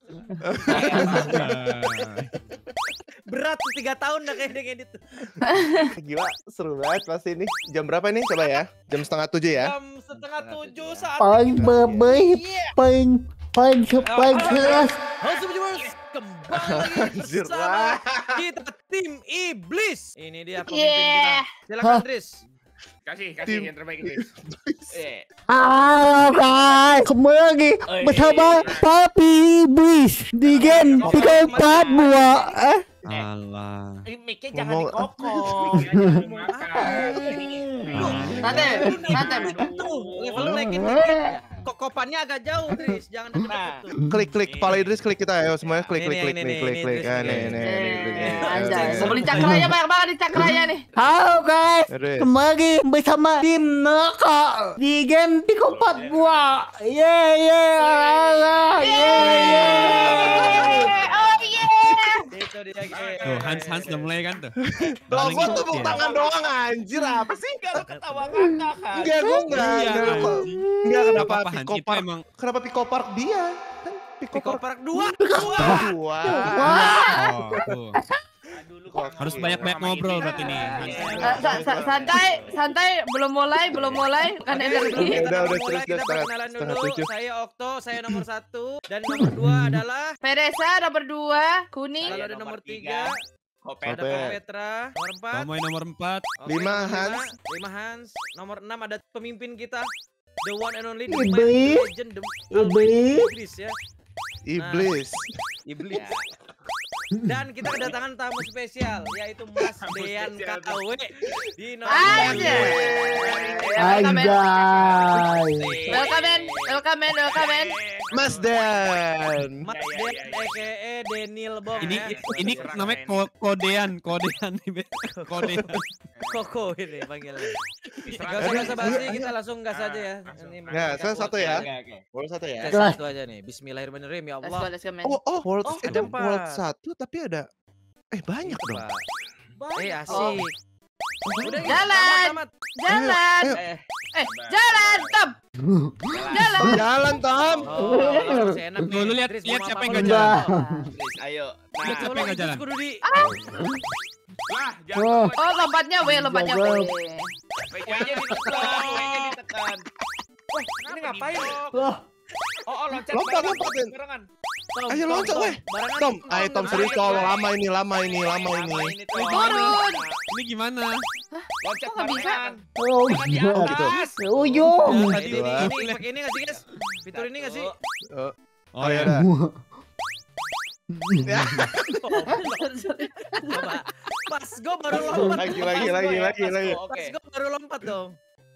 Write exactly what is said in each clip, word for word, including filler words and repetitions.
Berat tuh tiga tahun dah kayaknya ngedit. Gila, seru banget pasti ini. Jam berapa nih? Coba ya. Jam setengah tujuh ya. Jam setengah tujuh saat Paling babai, paling paling paling keras. Halo Sobat kembali lagi bersama kita tim Iblis. Ini dia pemimpin kita. Silakan Dris. Kasih, kasih yang terbaik Dris. Halo guys, kembali lagi bersama Papi Iblis di game tiga empat dua. Eh? Alah. Mic-nya jangan dikokok. Nanti, nanti tuh level naikin. Kokopannya agak jauh, Dris. Jangan deket tuh. Klik klik kepala Idris, klik kita ayo semuanya klik klik klik klik klik klik. Ah nih nih nih. Anjay, mau beli cakraya banyak banget di cakraya nih. Halo guys, kembali lagi bersama tim Neraka di game tiga empat dua. Yeay yeay yeay. Oh yeah. Itu dia. Tuh Hans Hans udah mulai kan tuh. Loh, gua tepuk tangan doang anjir, apa sih? Enggak lu ketawa ngakak kan. Enggak, gua enggak. Enggak, kenapa Apa Hans Pico itu Park? emang Kenapa Pico Park dia? Kan Pico Pico Park Park dua. dua. oh, tuh. Dulu Harus banyak-banyak ngobrol berarti nih. Eh, sa- sa- santai, santai, belum mulai, belum mulai, kan energi. Udah, udah, mulai, terus, kita terus, setengah- perkenalan setengah dulu. tujuh. Saya Okto, saya nomor satu dan nomor dua adalah Peresa nomor dua, kuning. lalu ada nomor tiga, Kopet. ada Pak Petra, nomor empat, Tomoy nomor empat. Oke, Lima, nomor Hans. lima, lima Hans, nomor enam ada pemimpin kita, the one and only, the Iblis. man, the legend, the Iblis. Iblis ya, Iblis. Iblis. Dan kita kedatangan tamu spesial yaitu Mas Dean K W di nomor Aja. Anjay. Welcome in, welcome in, welcome in. Mas Dan. Mas Ya, ya, Den ya, ya. aka Daniel Bom Ini ya. ini namanya ko- kodean, kodean nih. Kodean. Koko ini panggilnya. Gak usah basa-basi, kita langsung gas aja ya. Ini Ya, saya satu ya. Oke, oke. Boleh satu ya. Tes satu aja nih. Bismillahirrahmanirrahim ya Let's go, Allah. let's go, man. Oh, oh, world, Oh, itu ada empat. world satu tapi ada eh banyak dong. Eh Oh. asik. Udah Gis, Jalan. tamat, tamat. Jalan, Ayo. Eh, eh, jalan, Tom. Jalan. Jalan, Tom. oh, masih enak nih. Tunggu, lu lihat- Dris, lihat mau siapa apa yang lu? nggak jalan. Dris, ayo. Nah, Nah, siapa yang nggak jalan? kudu di lah, Oh. jangan. Oh, lompatnya W, lompatnya W. W-nya ditekan, W-nya ditekan. ini ngapain? Wah, Oh, oh, loncat. Lompat, barengan, lompatin. barengan. Tom, Ayo Tom, loncat, Tom. weh. Barengan. Tom, ayo Tom serius Tom, lama ini, lama ini, lama Lama ini. ini, Tom. Turun. Ini gimana? Loncat Kok nggak bisa? barengan. oh Jangan di iya. atas. Ujung. Nah, Tadi ini, Dua. ini, pakai ini nggak sih guys? Fitur ini nggak sih? Oh, Oh ya ya. udah. Ya. Coba. Pas gue baru lompat. Lagi, lagi, lagi, lagi, lagi. Oke. Pas gue baru lompat dong.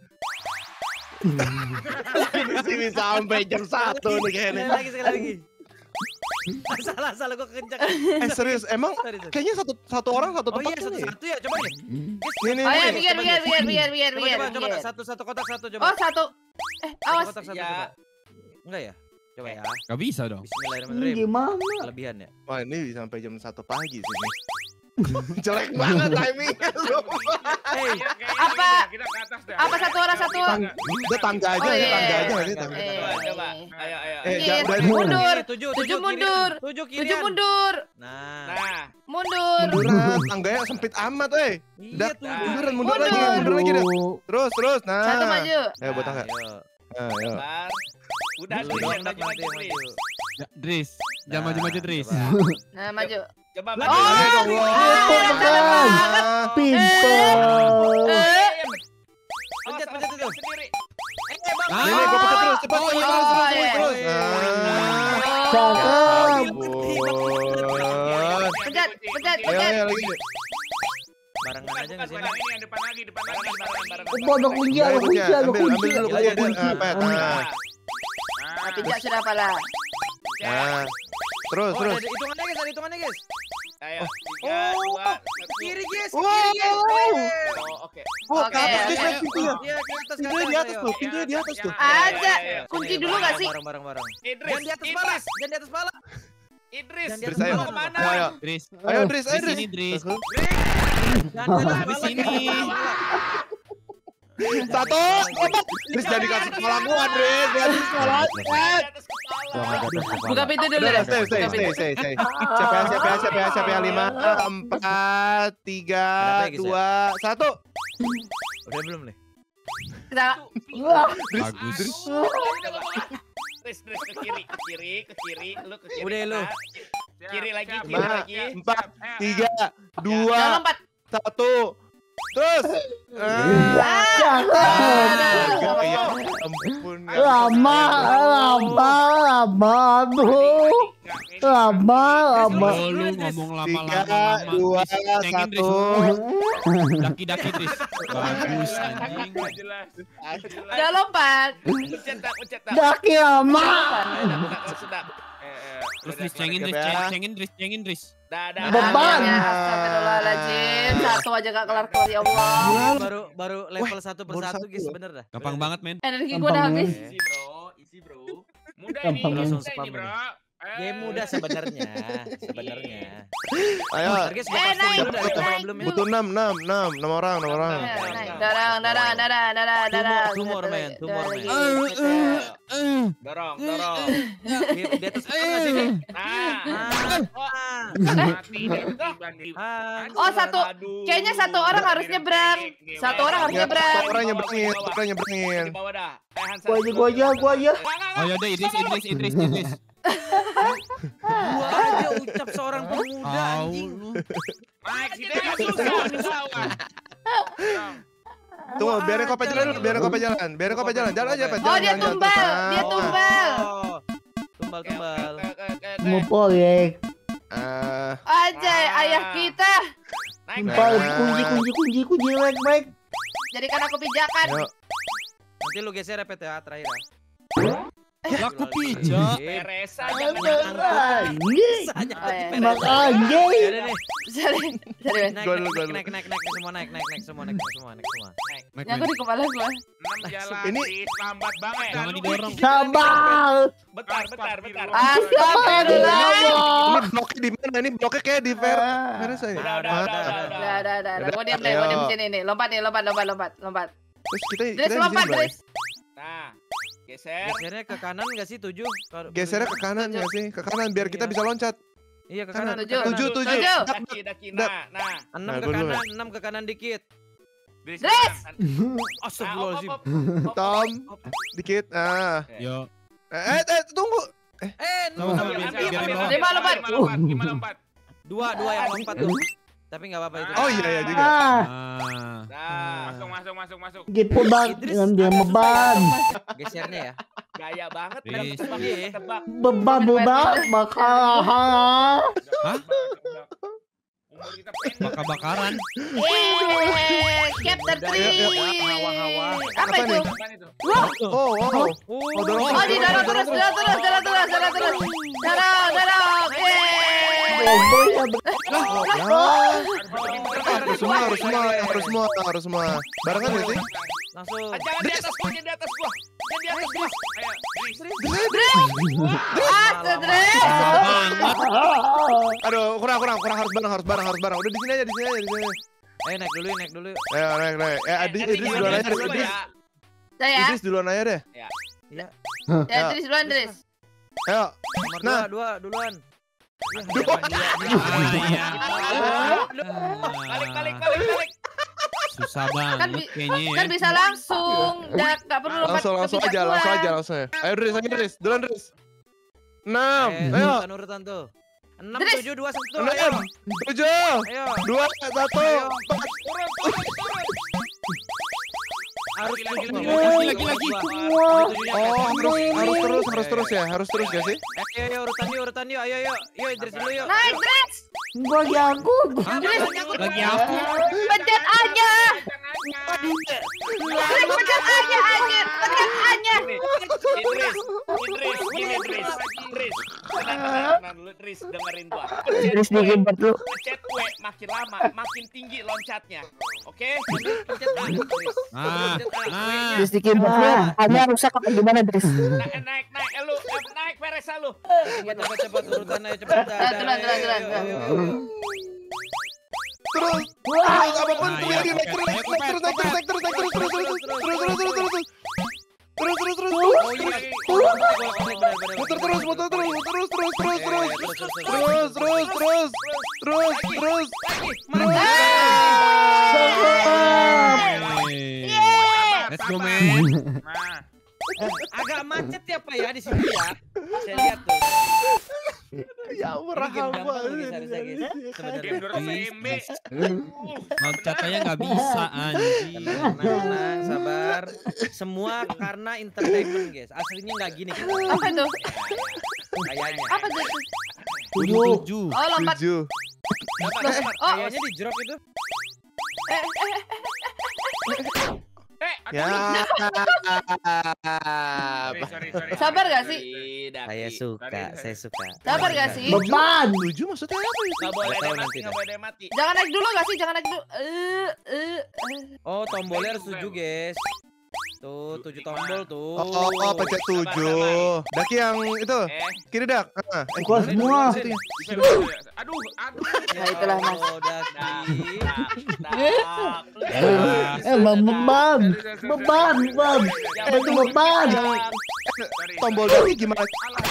Di sini sampai jam satu nih Sekali kayaknya. lagi, sekali lagi. Salah, salah gue kencang. Eh serius, emang Sorry, sorry. kayaknya satu satu orang satu Oh iya, tempat nih. satu-satu ya, coba deh. Nih, nih, Ayo, nih. biar, biar, biar, biar, biar, Coba, biar. coba, coba, biar. satu, satu kotak, satu, coba. Oh, satu. Eh, Satu awas. kotak, satu, Ya. coba. Enggak ya? Coba ya. Gak bisa dong. Bismillahirrahmanirrahim. Gimana? Kelebihan ya? Wah ini bisa sampai jam satu pagi sini. Jelek banget timingnya lu. Hey, Iya, kayaknya Apa? kita- kita ke atas dah. Apa satu orang satu? Kita- Udah tangga aja, Oh, ini iya. tangga aja nanti tangga. Eh. Coba, coba. Ayo, ayo. Eh, Kiri, jangan dari mundur. Kiri, tujuh, Tujuh kiri. mundur. Tujuh kiri. Tujuh mundur. Nah. Nah, Mundur. munduran, tangganya sempit amat, eh. Iya, Udah, tujuh. munduran, mundur lagi, Mundur. mundur lagi dah. Terus, terus. Nah. Satu maju. Ayo buat tangga. Ayo. Nah, ayo. sabar. Udah, Lu Dris, dong, yang Dak, maju, nanti maju, yang Dris. maju. Ya, Dris, jangan Nah, maju-maju Dris. coba. Nah, maju. Coba, Oh, maju. Ayo dong, iya, Allah. iya, Ah. Pintar. Eh, Pencet, pencet itu. Sendiri. Eh, Bang. Ah. Ini gue pencet terus, cepat, Oh, terus, iya. terus, terus, iya. terus. Iya. Ah. Cakep. Ampun. Pencet, pencet, Ayo, pencet. ayo lagi. Barengan Bukan, aja bukan, nggak sih? bukan. Ini yang depan lagi, depan lagi, barengan, barengan. Oh, ada kunci, ada Ayo, kunci, ada ambil, kunci. ambil dulu, Ayo, kunci. ayo, Ah, Pet. Nah. Ah. Nah, Pijak sudah pala. Ah. Terus, Oh, terus. ada hitungannya guys, ada hitungannya guys. Ayo, tiga, Oh, dua, satu. kiri guys, Wow. kiri guys. Oh, oke. Oh, Oke, ke atas, oke. guys, guys, pintunya. Iya, ke atas, ke Pintunya di atas ayo. tuh, pintunya di atas tuh. Aja. Iya, iya, Kunci Sini, dulu bareng, nggak sih? Bareng, bareng, bareng. Idris, Jangan di atas pala, Idris, jangan di atas pala. Idris, Jangan di Dris, atas ayo. pala. mau kemana? Ayo, Dris. ayo, Dris, ayo, Di Dris. sini Dris. Jangan di atas Di pala, sini. jangan di atas pala. Satu, Dris jadi kasih kepala gua, Dris. Jadi kepala, Di atas Buka pintu dulu deh. Stay, stay, stay, stay, stay. Siapa ya, siapa ya, siapa ya, siapa ya? Lima, empat, tiga, dua, satu. Udah belum nih? Kita Bagus. Dris, Dris ke kiri, ke kiri, ke kiri, lu ke kiri. Udah, lu. Kiri lagi, kiri Lima, lagi. empat, tiga, jangan dua, lompat. satu. Terus. Jangan. Ampun. Lama, lama, lama, tuh. Lama, lama. Oh, lu ngomong Tiga, lama-lama. dua, Cengin, Dris. satu. Daki-daki, Dris. Bagus, anjing. Nggak jelas. Jangan lompat. Pencet tak, pencet tak. Daki lama. Sedap, sedap. Terus Dris, cengin, Dris, cengin, cengin, Dris, cengin, Dris. Dah, dah. Beban. Ya, astagfirullahaladzim. Satu aja gak kelar-kelar ya Allah. Baru baru level satu baru persatu satu guys, loh. bener dah. Gampang banget, men. Energi gue udah habis. Isi bro, isi bro. Mudah ini, Gampang. Langsung mudah spam ini bro. Game mudah sebenarnya, sebenarnya. Ayo. Target sudah Eh, pasti naik, dulu dari naik, sebelumnya. Butuh enam, enam, enam, enam orang, enam orang. Naik, darang, darang, darang, darang, darang. Tumor, men, tumor, men. Dorong, dorong. Di, di atas apa nggak sih? Nah, Ah, mati deh. ah. Oh, satu. Kayaknya satu orang harus nyebrang. Satu orang harus Ya, nyebrang. satu orang nyebrangin, satu orang nyebrangin. Di bawah dah. Eh, Hansa. Gua aja, gua aja, gua aja. Oh, yaudah, Idris, Idris, Idris, Idris. Gua aja ucap seorang pemuda Tahu anjing. lu. Naik sini nggak susah, susah. Wak. Tunggu, biarin kopi jalan dulu, biarin kopi jalan. Biarin kopi jalan, jalan aja, Pak. Oh, dia tumbal. Dia tumbal. Oh, tumbal tumbal. Oke, oke, oke, oke. Mau proyek. Ah, Ajay, ayah kita. Naik, Nah. Pak, naik. kunci, kunci, kunci, kunci, baik, baik. Jadikan aku pijakan. ayo. Nanti lu geser ya P T A terakhir ya. Lah, kok pijak? Teresa Ayo, jangan nyangkut. anjing. Saja Oh, iya. Mak anjing. Yaudah nih. Sorry, sorry. Naik, Gua naik, dulu, gua naik, dulu. naik, naik, naik, naik, semua naik, naik, naik, semua naik, naik, semua naik, semua. Naik, Nyangkut men. di kepala gua. Enam jalan. Ini- Ini lambat banget. Jangan didorong. Sabar. Bentar, bentar, bentar. Astagfirullah. Ini bloknya di mana? Ini bloknya kayak di Ver. Versa ya? Udah, udah, Ah, udah, udah, Udah, udah. udah, udah. Gua diam deh, gua diam sini nih. Lompat nih, lompat, lompat, lompat, lompat. Terus kita kita Dres di sini, lompat, Bray. Dres. Nah, geser. Gesernya ke kanan nggak sih tujuh? Kalau- Gesernya ke kanan ya sih, ke kanan biar kita bisa loncat. Iya ke kanan. kanan. Tujuh. Tujuh, tujuh. Tujuh. Daki, daki. Nah, nah. Enam Nah, ke gua dulu. kanan, enam ke kanan dikit. Dres. Dres. Astagfirullahaladzim. Tom, dikit. Ah. Yo. Eh, eh, eh, tunggu. Eh, Sama, sama, enam, biar- enam, biar enam, lompat. Lima lompat. Lima lompat, lima lompat. Dua, dua yang lompat tuh. Tapi nggak apa-apa itu. Oh iya ya juga. Ah, Ah. Nah, masuk, masuk, masuk, masuk. gitu bang, Idris, dengan dia beban. Gesernya ya. Gaya banget. Dres. Tebak, tebak, Iya. tebak. Beban, beban, bakal. Hah? Umur kita pendek. Bakar-bakaran. Yeay, Captain Udah, Tree. yuk, yuk, hawa-hawa. Apa Apa itu? nih? Apaan itu? Oh, oh. Oh, dorong. Oh, di dalam terus, dalam terus, dalam terus, dalam terus. Dalam, dalam. Yeay. Harus semua, harus semua, harus semua, harus semua. Barengan gak sih? Langsung. Ah, jangan di atas gua, jangan di atas gua. Jangan di atas gua. Ayo, Dres. Ah, Dres. Banget. Aduh, kurang, kurang, kurang. Harus bareng, harus bareng, harus bareng. Udah di sini aja, di sini aja, di sini. Eh naik dulu, naik dulu. Ayo, naik, naik. Eh, Adi, Nanti Idris jangan duluan di aja, atas gua Idris. ya. Saya. Idris duluan aja deh. Ya. Ya, Dres duluan, Dres. Ayo. Nomor Nah. dua, dua, duluan. Dua. Ah, iya. Balik, balik, balik, balik. Susah Kan banget bi- kayaknya ya. Kan bisa langsung. Nggak nggak perlu lompat Langsung, ke langsung pijak aja, gua. langsung aja, langsung aja. Ayo, Idris, ayo, Idris. Duluan, Idris. Enam. Eh, Ayo. urutan urutan tuh. Enam, Dres. tujuh, dua, satu. Enam. Ayo. Tujuh. Ayo. Dua, satu. Ayo. Empat. Turun, turun, turun. Harus Lagi, lagi, tujuh, lagi, dua, lagi, dua, lagi. dua. Semua. Tujuhnya Oh, kan. harus, harus terus, harus terus ya, harus terus gak sih? Eh, ayo, ayo, urutan yuk, urutan yuk. Ayo, ayo. Yuk, Idris dulu yuk. Naik, Dres. Gua lagi aku. Hah? Dres. Lagi aku. Pencet aja. Dres, pencet aja, anjir. Pencet aja. Gini, Idris, Idris, gini, Idris, Idris. Tenang, tenang, tenang dulu, Idris, dengerin gua. Idris Pencet bikin W, dulu. pencet W, makin lama, makin tinggi loncatnya. Oke? Pencet A, Idris. Ah, Pencet A. nah. Idris bikin dulu. Hanya rusak apa gimana, Idris? Naik, naik, naik, eh, lu, eh, naik, Veresa lu. Cepat, cepat, cepat. Urutan ayo, cepat. Dah, Tulan, dah, tulan, ayo, tulan, ayo, tulan, ayo, tulan. ayo, ayo. Terus, terus apapun Ah, terjadi, iya, naik terus, naik terus, naik terus, naik terus, naik terus, naik terus, terus, terus, terus, terus, terus, terus, terus, terus, Terus terus terus. Oh iya. Muter terus, muter terus, terus terus terus terus. Terus terus terus. Terus terus. Let's go man. Nah, Agak macet ya Pak ya di sini ya. Saya lihat tuh. Ya merahal banget. game dua ratus M B. Loncatnya nggak bisa anjing. Tenang, tenang, sabar. Semua karena entertainment guys. Aslinya nggak gini kita. Apa itu? Kayaknya. Apa itu? Tujuh. Tujuh. Oh, lompat. Tujuh. Oh, Kayaknya di drop itu. eh, eh, Eh, Ya. sorry, sorry, sorry. Sabar gak sih? Saya suka, saya suka. Sabar gak sih? Beban. Tujuh maksudnya apa itu? Nggak boleh Nggak tahu ada mati, nanti nggak dah. boleh ada mati. Jangan naik dulu gak sih? Jangan naik dulu. Eh, eh, eh. Oh, tombolnya harus tujuh guys. Tuh, tujuh tombol tuh. Oh, oh, pencet tujuh. Daki yang itu. Eh, Kiri dak. Ah, eh, Gua semua. situ ya. bisa, bisa, bisa. Aduh, aduh. Ya itulah Mas. Oh, Daki. Eh, bang, beban. Beban, beban. Itu beban. Tombol daki gimana?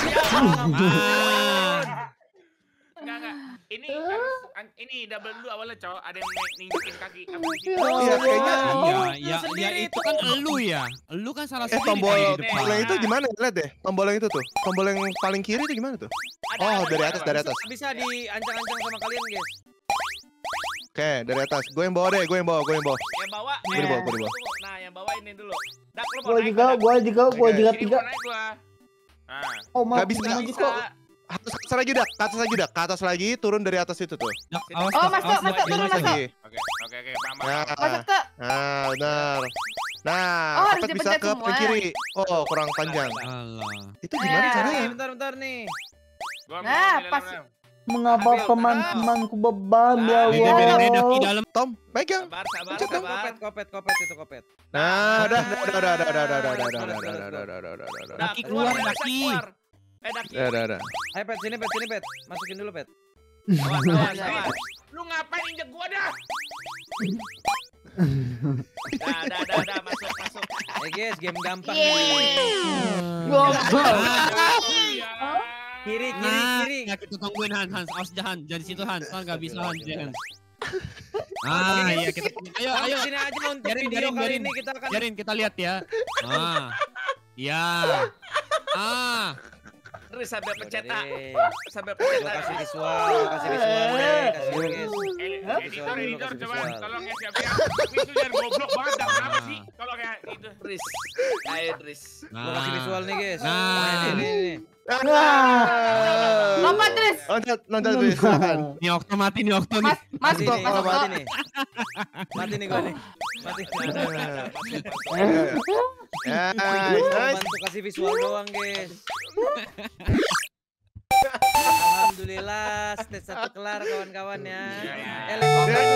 Enggak, enggak. Ini harus an- ini double dulu awalnya, cowok. Ada yang naik ninggiin kaki. Apa di situ? Oh, iya, kayaknya. Iya, ya, ya sendiri itu tuh. kan elu ya. Elu kan salah Eh, sendiri tombol tadi di tombol depan. yang itu gimana? Lihat deh. Tombol yang itu tuh. Tombol yang paling kiri itu gimana tuh? Ada, Oh, ada, dari ada, atas, ada. dari atas. Bisa diancang-ancang sama kalian guys. Oke, dari atas. Gue yang bawa deh, gue yang bawa, gue yang bawa. Yang bawa. Gue di bawah, gue di bawah. tunggu. Nah, yang bawa ini dulu. Dak, lu mau Gua naik juga, nggak, Dak? gua juga, gua Oke. juga Ini tiga. mau naik gua. Nah, Oh, Nggak maaf, bisa. lagi kok. Harus ke atas lagi dak, ke atas lagi dak, ke atas lagi, turun dari atas itu tuh. Dak, awas, Oh, Dak, masuk, awas, masuk, Dak, turun, jangan masuk. Lagi. oke, oke, oke, paham, Nah, paham. Masuk ke. nah, benar. Nah, Oh, harus Apet bisa dipencet ke semua. paling kiri. Oh, kurang panjang. Alah. Itu gimana Eh. caranya? Nih, bentar, bentar nih. Gua mau Nah, di pas. dalam. Mengapa Ambil, teman-temanku beban ya Ini biarin aja Dak di Allah. dalam. Tom, pegang. Sabar, sabar, Pencet dong. sabar. Kopet, kopet, kopet itu kopet. Nah, udah, udah, udah, udah, udah, udah, udah, udah, udah, udah, udah, udah, udah, udah, udah, udah. Dak, Daki keluar, keluar, Dak, Daki. keluar. Eh, Daki. Udah, udah, udah. Ayo pet, sini pet, sini pet. Masukin dulu pet. Awas, awas, awas. Lu ngapain injek gua dah? Dah, dah, dah, dah, masuk, masuk. Eh guys, game gampang Yeay. nih. Iya. Kiri, kiri, Nah, kiri. ya kita tungguin Hans, Hans, awas jangan, jangan di situ Hans, Hans nggak bisa Hans, jangan. Ah, iya kita, ayo, ayo, Sini aja untuk Biarin, video biarin, kali biarin. ini kita akan biarin kita lihat ya. Ah, iya, ah, Terus sambil Udah pencet A. deh. Sambil Gua pencet A. kasih visual, gua kasih visual deh, kasih dulu guys. Eh, Editor, dulu, editor, kasih coba visual. tolong ya siap-siap. Itu jangan goblok banget, dah. Kenapa sih? Kalau kayak itu. Tris. Ayo Tris. Gua kasih visual nih guys. Nah. Ini, ini, ini. Nah. Lompat Tris. Loncat, loncat, Tris, silakan. ini Okto mati nih Okto nih. Mas, mas, Mati Masuk, nih, kalau mati masuk. nih. Mati nih gua nih. Mati. Ya, Gua nice, cuma nice. bantu kasih visual doang guys. Alhamdulillah, stage satu kelar kawan-kawan ya. Iya, iya. Eh, level satu.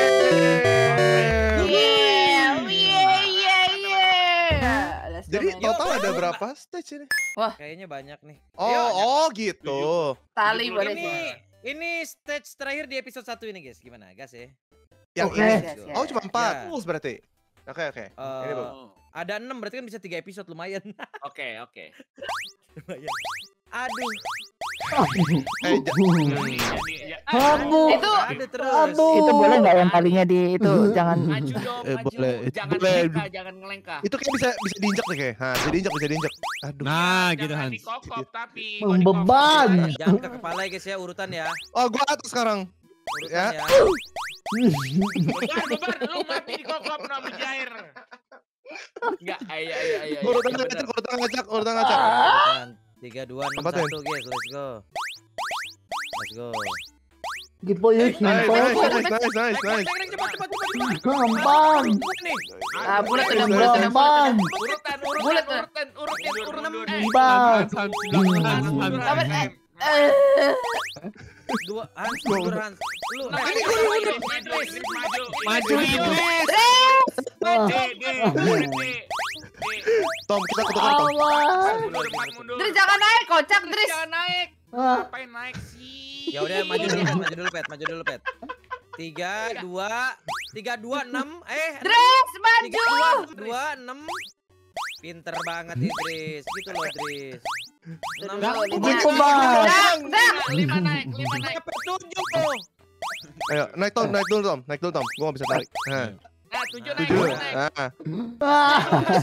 Yeay. Yeah, yeah, yeah, yeah. Let's go, Jadi man. total ada berapa stage ini? Kayaknya banyak nih. Oh, Yuk, oh gitu. Tali boleh ini sih. ini stage terakhir di episode satu ini guys. Gimana, gas ya? Yang Oke. ini. Yes, yes, Oh, yes. cuma empat. Ya. Full berarti. Oke, oke. Eh, Ini bagus. ada enam berarti kan bisa tiga episode lumayan. Oke, oke. lumayan. Aduh, Eh, ja- Jadi, ya. Aduh. Itu ada terus. Aduh. itu boleh nggak yang talinya di itu jangan Maju dong, Eh, maju. boleh. Jangan Boleh. ngelengkah, jangan ngelengkah. itu kayak bisa bisa diinjak nih kayak. Nah, bisa diinjak, bisa diinjak. Aduh. Nah, gitu Jangan Hans. dikokop, tapi. Beban. Jangan ke kepala ya guys ya, urutan ya. Oh, gua atas sekarang. Urutan Ya. ya. Beban, beban. Lu mati dikokop, nama jair. Enggak, ayo, ayo, ayo. ayo. Urutan Bener. ngacak, urutan ngacak, urutan ngacak. Urutan. tiga, dua, enam, Tempatin. satu guys, let's go. Let's go. Gitu ya, Nice, nice, simple. nice, nice, nice, Naik, nice. naik, naik, cepat, cepat, cepat, cepat. Gampang. Cepat nih. ah bulat udah bulat udah Gampang. Urutan, urutan, Bulat, tuh. urutan, urutan, Mundur, urutan. mundur. Gampang. Hans, Hans, Hans, Hans, Hans. Sabar, eh, eh. Dua, Hans, mundur Hans. Lu, Nah, eh, ini gua maju, maju, maju. Maju Iblis. Ah. D, D, D, D. Tom, kita kutukan Tom. Awas. Mundur, depan, mundur. Tris jangan naik, kocak Tris. Jangan naik. Ah. Ngapain naik sih? ya udah maju dulu, Pet, maju dulu, Pet, maju dulu, Pet. Tiga, dua, tiga, dua, enam, eh, Tris tiga, maju. dua, dua, enam, Pinter banget Idris. Gitu loh Idris. enam Gitu bang. Dak, dak. Lima naik, lima naik. tujuh tuh. Ayo, naik Tom, naik dulu Tom, naik dulu Tom. Gua nggak bisa tarik. Nah, Nah, tujuh naik, tujuh. tujuh naik. Nah, Ah.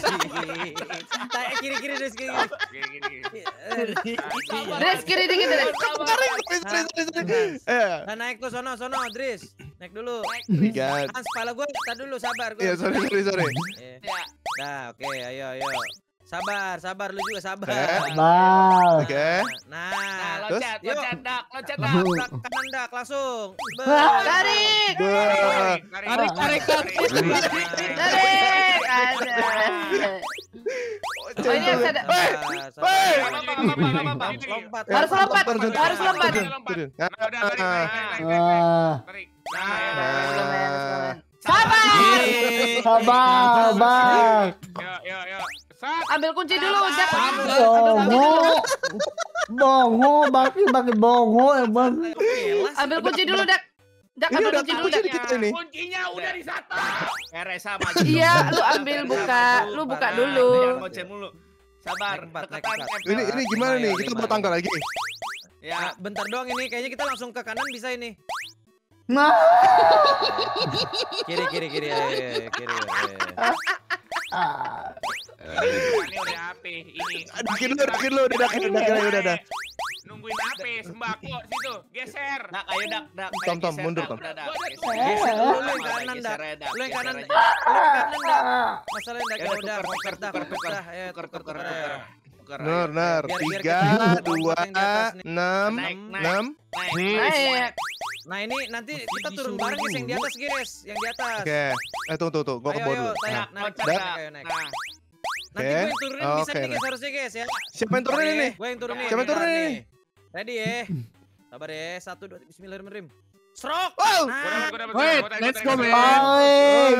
Kiri kiri Idris kiri. Gini, gini. Dres kiri dikit Dres. tarik, tarik, tarik, tarik, tarik. Eh, Nah, naik tuh sono sono Idris. Naik dulu. tiga. Hans kepala gue tak dulu sabar gue. Iya, sorry, sorry, sorry. Eh, Ya. Nah, oke, ayo ayo. Sabar, sabar lu juga sabar. Eh. Bang. Oke. Nah, Nah, Terus? loncat, Yuk. loncat dak, loncat dak. dak kanan dak langsung. Be- Tarik. Dua. Tarik, tarik, tarik. Tarik. Ada. Oh, ini harus ada. Hei, Sabar, hei. sabar. Lompat, Lompat. Harus lompat. Turun, turun, Harus turun, lompat. turun, turun. Nah, udah tarik, tarik, tarik, tarik, Ah. tarik. Nah, Nah, belum ya, belum. Sabar. Yeay. Sabar bang. Yuk, yuk, yuk. Sat. Ambil kunci dulu, Jak. Bongo. Bongo, bagi bagi bongo emang. Ambil kunci dulu, Dak. Dak, Ini ambil udah kunci dulu, kunci Dak. di kita ini. Kuncinya udah di sana. Eh, Resa maju. Iya, lu ambil buka, lu buka dulu. Jangan ngoceh mulu. Sabar, Naik empat, naik deketan empat. tempel. Ini ini gimana nih? Kita buat tangga lagi. Ya, Nah, bentar doang ini, kayaknya kita langsung ke kanan bisa ini. Nah. Kiri kiri kiri ayo, ayo, ayo, kiri. ayo. Ah. ini udah api. Ini. Dakin lu, dakin lu, udah dakin, udah dakin, udah dah. Nungguin api, sembako situ, geser. Dak, ayo dak, dak. Tom, Tom, mundur, Tom. Geser dulu lu yang kanan dak. Lu yang kanan. Lu yang kanan dak. Masalahnya dak Ya udah, udah tuker, tuker dah, tuker, tuker tuker. dah. Ayo Tuker, tuker tuker, tuker. tuker. ayo. Tuker, Benar, ayo. benar. Biar- biar Tiga, kita dua, yang di atas nih. enam, Naik, naik. enam. Naik. Naik. Nah ini nanti kita turun bareng guys yang di atas guys, yang di atas. Oke. Eh, tunggu, tunggu, tunggu. Gua ke Ayo bawah ayo, dulu. naik, Nah, naik, loncat, naik, dak. ayo, naik. Nah, Nanti gue yang turunin bisa Oke, nih nah. guys harusnya guys ya. Siapa yang turunin nih? Gue yang turunin. Siapa yang bentar turunin nih. nih? Ready ya. Sabar ya. Satu dua tiga Bismillahirrahmanirrahim. Serok. Wow. gua dapat, Nah, gua dapat, Wait, gua dapat, let's gua go, dapat. man. Tarik.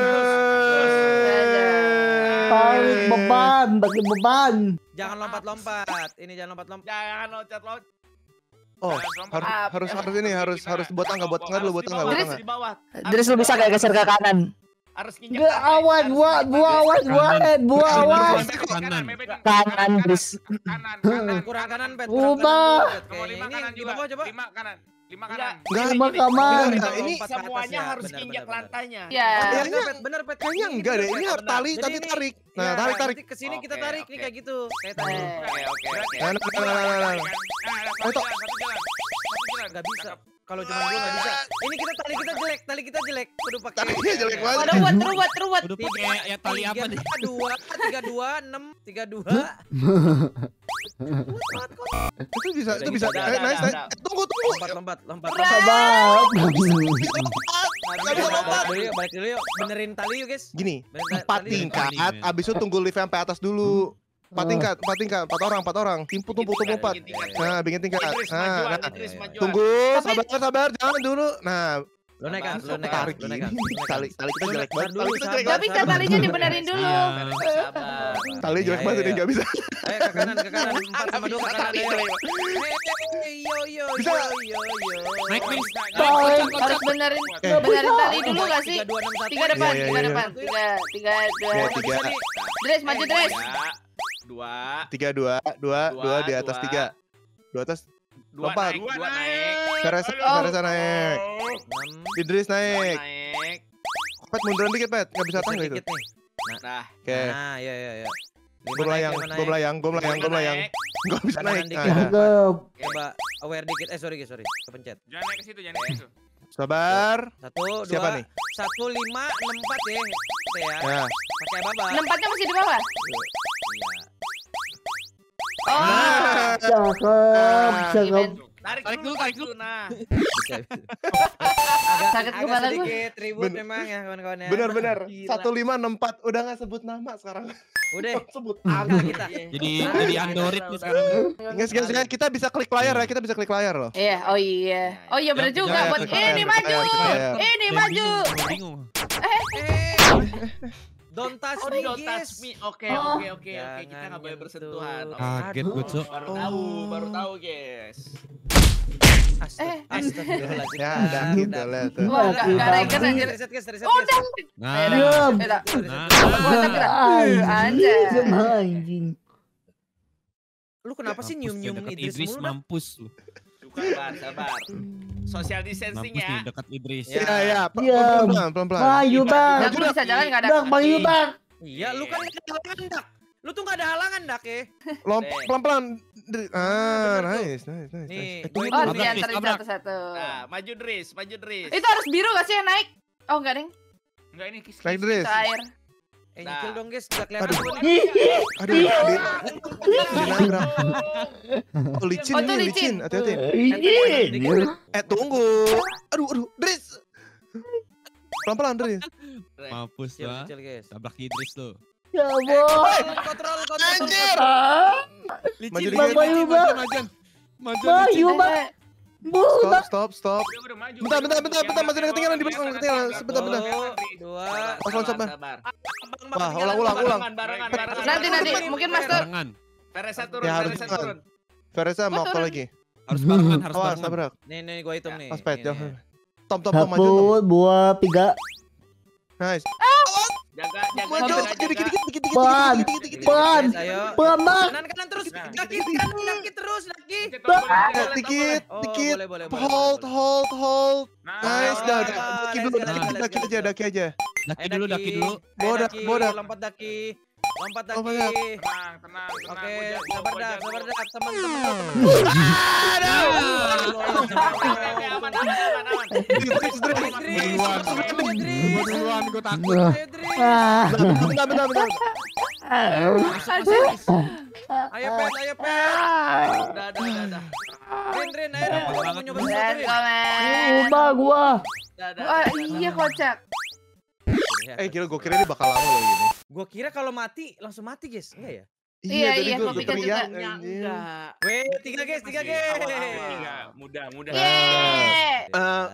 Aja. Tarik beban, bagi beban. jangan lompat-lompat. Ini jangan lompat-lompat. Jangan loncat loncat. Oh, Jangan lompat. harus harus harus ini, harus harus buat tangga, buat tangga dulu, buat tangga, buat Harus tangga. di bawah. Dres lu bisa gak geser ke kanan? Harus nginjak. Gak awas, gua, gua awas, gua, eh, gua awas. Kanan. Kanan, Dres. Kanan, kanan. Kurang kanan pet. Ubah. Mau lima kanan Ini di juga. bawah coba. Lima kanan. Lima kanan. Enggak, Sama kaman. Enggak, ini Lompat ke atas Semuanya ya. harus Benar, injak benar, benar. lantainya. Ya. Kayaknya- Bener, bener, Pet. Kayaknya Ini enggak deh, bener, ini Pet. harus tali, Jadi tapi ini- tarik. Nah, Iya, tarik, tarik. nanti kesini kita Oke, tarik oke. nih kayak gitu. Kayak tadi. Eh. Oke, oke, oke. Nah, nah, nah, nah, nah, nah. Nah, ada Ayo, satu Tok. jalan, satu jalan. Satu jalan. Nggak bisa. Kalau cuma gue nggak bisa. Ini kita tali kita jelek, tali kita jelek. Kudu pakai. Talinya jelek banget. Waduh, buat ruwet, ruwet. Udah pakai ya tali apa nih? Tiga dua, tiga dua, enam, tiga dua. Itu bisa, itu bisa. Udah, Eh, udah, nice, udah, nice. udah. Eh, Tunggu, tunggu. Lompat, lompat, lompat. Sabar. Nggak bisa Balik lompat. dulu yuk, balik dulu yuk. Benerin tali yuk guys. Gini, Benerin ta- empat tali. tingkat, Tingkat. abis itu tunggu lift sampai atas dulu. Empat tingkat, empat tingkat, empat orang, empat orang. Tumpuk, tumpuk, tumpuk, empat. Bikin tingkat. Nah, bikin tingkat. Idris Nah, majuan, nah. Idris majuan. Tunggu, sabar, sabar, jangan dulu. Nah, Lu naik kan, lu naik kan, tarik lu naik kan. gini. Tali, tali kita Lu jelek naik banget. dulu, Tali kita jelek sabar. Gak banget. bisa talinya dibenerin dulu. Sabar. Tali jelek Ayo, banget ini, ayo. nggak bisa. Ayo ke kanan, ke kanan. Empat sama dua ke kanan. Tali Ayo. jelek. Hey, yo, yo, Bisa. yo, yo, yo. Naik, Bing. Tarik. Harus benerin, Eh. benerin tali dulu gak sih? Tiga, dua, enam, satu. Tiga depan, Iya, iya, tiga iya. depan. Tiga, tiga, dua. Ya, Bisa tiga. nih. Dres, maju Dres. Tiga, dua, Tiga, dua, dua, Dua, dua di atas dua. tiga. Dua atas, dua Lompat. naik, dua naik. Teresa, Oh. Teresa naik. Enam. Idris Dua naik. naik. Pet munduran dikit, Pet. Nggak bisa tangga itu. Sedikit nih. Nah, Oke. Nah, iya, iya, iya. Lima Gue naik, melayang, lima gue naik. melayang, gue melayang, gue lima melayang. naik. Gue bisa Kanan naik. dikit. Nah, Cakep. Coba aware dikit. Eh, sorry, guys, sorry. Kepencet. Jangan naik ke situ, jangan naik ke situ. sabar. Satu, dua, Siapa nih? satu, lima, enam, empat ya. Oke ya. Ya. Pakai baba. Empatnya masih di bawah. Iya. Ah. Cakep, cakep. Tarik, Tarik dulu, tarik dulu. Nah, Agak, Sakit agak kepala gua. sedikit ribut Ben- memang ya kawan-kawan ya. Bener-bener. Gila. Satu lima enam empat. Udah nggak sebut nama sekarang. Udah, Sebut. angka kita. Jadi jadi Android nih sekarang. Guys, guys, guys, kita bisa klik layar ya. Kita bisa klik layar loh. Iya, oh iya. Oh iya bener Ya, juga ya, buat klik layar, ini klik maju. layar, klik layar. Ini maju. Bingung. Don't touch oh, me, don't guys. touch me. Oke, Oh. oke, oke, oke. Kita Jangan nggak boleh nyentuh. bersentuhan. Oke. Kaget gue, Cok. Baru tahu, baru tahu, guys. Eh, Astagfirullahaladzim. Ya, udah gitu lah tuh. Wah, enggak enggak ada ikan anjir. Reset guys, reset Oh, guys. udah. Nah, Diam. nah. Gua gerak. Anjir. Diam anjing. Lu kenapa sih Mampus, nyium-nyium dekat Idris Idris mulu dah? mampus lu. Sabar, sabar. Social distancing Mampus nih ya. dekat Idris. Ya. Iya, iya. Diam. Pelan-pelan, pelan-pelan. Maju bang. Aku bisa jalan enggak ada. Bang, maju bang. Iya, lu kan nggak ada halangan, Dak. Lu tuh nggak ada halangan, Dak ya. Lompat Deh. pelan-pelan. Ah, bener tuh. nice, nice, nice. Nih, nice. Eh, gua tunggu, Oh, Tabrak, dia Tris, antarin tabrak. satu-satu. Nah, maju Dris, maju Dris. Itu harus biru gak sih yang naik? Oh, enggak, Deng. Enggak ini kis. Naik Dris. Itu air. Eh, nyicil dong, guys. Nggak kelihatan Aduh. gua nih. Ih, Aduh, di, dinabrak. Oh, licin Oh, itu ini, licin. licin. Hati-hati. ih. Eh, tunggu. Aduh, aduh, Dris. Pelan-pelan, Dris. Mampus Nyicil, lah. nyicil, guys. Tabrak Idris lu. Ya Allah. Kontrol, kontrol. Anjir. Ah, Licin, Maju licin, dikit. maju, Bang. maju, maju. Maju, Maju licin. bang. Bu, Stop, bang. stop, stop. Udah, udah maju. Bentar, bentar, bentar, bentar, masih ada ketinggalan di belakang, ketinggalan. Sebentar, bentar. Satu, dua. Pas lawan sabar. Sabar. Wah, ulang, ulang, ulang. Barengan, barengan, barengan. Nanti nanti mungkin Mas tuh. Barengan. Veresa turun, Ya, harus Veresa turun. turun. Veresa mau Oh, apa turun. lagi? Harus barengan, harus Awas, barengan. tabrak. Nih, nih, gua hitung nih. Aspet, Nih, ya. nih. Tom, tom, tom, maju, tom. Satu, dua, tiga. Nice. Jaga, jaga, Maju, jaga, dikit, dikit, jaga. dikit, dikit, dikit, Ban. dikit, dikit, dikit, dikit. Ban. Guys, ayo. Pelan bang. Kanan, kanan terus. Nah. Daki, daki, daki terus, daki. Eh, dikit, Oh, dikit. boleh, boleh, boleh, Hold, boleh. hold, hold. Nah, Nice, dah, dah. Ah, Daki let's dulu, go, daki, let's go, daki let's aja, go. daki aja. Daki Ayo, dulu, daki dulu. Ayo, Bodak, daki. bodak. Lompat daki. Lompat daki. Lompat daki. Tenang, tenang, tenang. Oke, Gua jago, sabar gua dak, jago. sabar dak, teman, teman, teman. Oke, oke, aman, aman, aman, aman. Dris, Dris. Idris, Duluan. Idris. Gua duluan, gua takut. Ah. Ayo, Idris. Ah. Bentar, bentar, bentar. Ayo, Pet, ayo, Pet. Udah, udah, udah, udah. Rin, Rin, ayo, Rin. Gua mau nyoba sesuatu, Let's Rin. go, man. Ubah gua. Udah, udah, Wah, udah. iya kocak. Eh, kira gue kira ini bakal lama loh ini. Gua kira kalau mati langsung mati, guys. Enggak ya? Iya, tadi iya, gua- gua gua pikir teriak, juga. anjing. Enggak. Weh, tiga, guys, tiga, Masih guys. awal-awal. Tiga. Mudah, mudah. Yeay. Eh,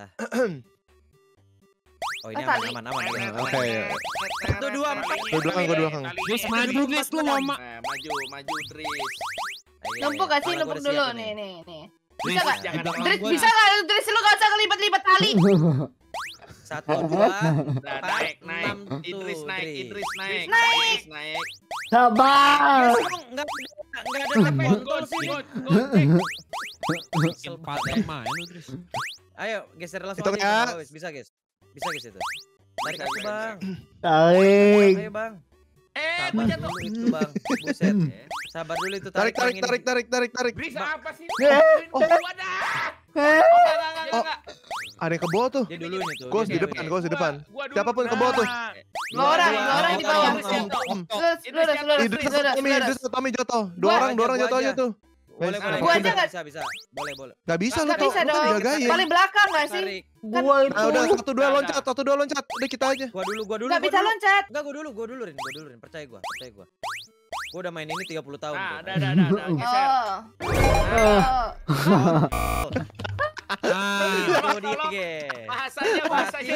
Oh, ini Ah, aman, tali. aman, aman. Oke, aman. oke. Satu, dua, empat. Gua belakang, gua belakang. Dris, maju, Dris, lu lama. Nah, maju, maju, Dris. Ayo, Numpuk gak sih? kepala gua Numpuk udah dulu. siap Nih, nih, nih. Dris, Bisa gak? di belakang Dris, gua. bisa gak? Dris, lu gak usah kelibet-libet tali. Satu, dua, Nah, empat, naik, naik. enam, Idris tuh, naik, Dris. Idris naik. Naik. Idris naik. Sabar. Guys, emang nggak ada nggak ada tap botol sih. God, God, Bikin padam main lu, Dris. Ayo, geser langsung Hitung aja. ya. Bang. Bisa, guys. Bisa, guys itu. Tarik Bisa, aku, bisa, Bang. Tarik. Ayo, Bang. Eh, Sabar gua jatuh. dulu itu, Bang. Buset. Sabar dulu itu Tarik, tarik, Bang, tarik, ini. tarik, tarik, tarik. Dris apa sih? Eh. Oh, wadah. Eh. Oh, enggak, enggak, enggak, Oh. enggak. Ada yang ke bawah tuh. Dia dulu ini tuh. Gua dia di dulu depan, ini. gua di depan. Gua dulu. Siapapun ke bawah tuh. Nah. Dua orang, dua orang di bawah. Idris jatuh. Lurus, lurus, lurus, Idris lurus, sama Tommy, lurus. Idris sama Tommy jatuh. Dua Gua orang, dua aja, orang gua jatuh aja aja. tuh. Boleh, Nice. boleh. Gua aja Bisa, nggak? Bisa, bisa. Boleh, boleh. Gak bisa lu Nggak tau, bisa lu kan dong. dijagain. Paling belakang gak sih? Tarik. Gua itu. Nah udah satu dua loncat, satu dua loncat. Udah kita aja. Gua dulu, gua dulu. Gak gua bisa dulu. loncat. Enggak, gua dulu, gua dulu, Rin. Gua dulu, Rin. Percaya gua, percaya gua. Gua udah main ini tiga puluh tahun. Nah, tuh. dah, dah, dah, dah, geser. Oh. Oh. Ah, Tuh dia, guys. Bahasanya, bahasanya.